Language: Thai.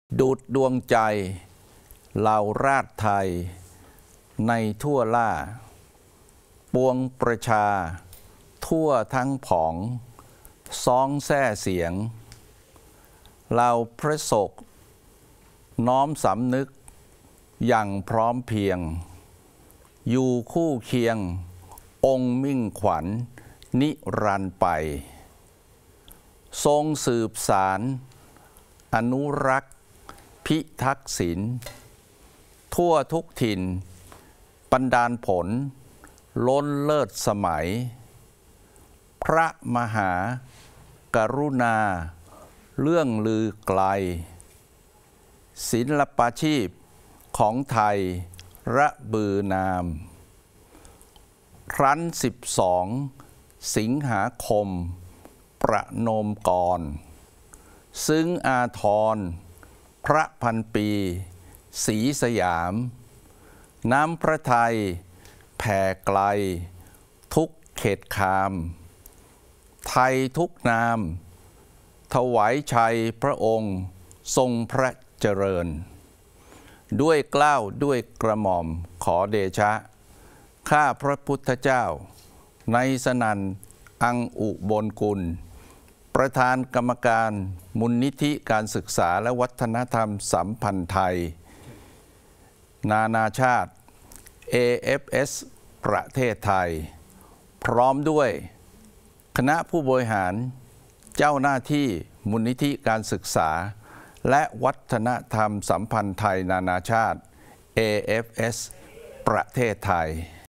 ดูดดวงใจเหล่าราษฎร์ไทยในทั่วล่าปวงประชาทั่วทั้งผองซ้องแส่เสียงเหล่าพระศกน้อมสำนึกอย่างพร้อมเพียงอยู่คู่เคียงองค์มิ่งขวัญนิรันดร์ไปทรงสืบสารอนุรักษ์พิทักษ์ศีลทั่วทุกถิ่นบันดาลผลล้นเลิศสมัยพระมหากรุณาเรื่องลือไกลศิลปาชีพของไทยระบือนามครั้น12 สิงหาคมประโนมกรซึ้งอาทรพระพันปีศรีสยามน้ำพระทัยแผ่ไกลทุกเขตคามไทยทุกนามถวายชัยพระองค์ทรงพระเจริญด้วยเกล้าด้วยกระหม่อมขอเดชะข้าพระพุทธเจ้าในสนันอังอุบลกุลประธานกรรมการมูลนิธิการศึกษาและวัฒนธรรมสัมพันธ์ไทยนานาชาติ AFS ประเทศไทยพร้อมด้วยคณะผู้บริหารเจ้าหน้าที่มูลนิธิการศึกษาและวัฒนธรรมสัมพันธ์ไทยนานาชาติ AFS ประเทศไทย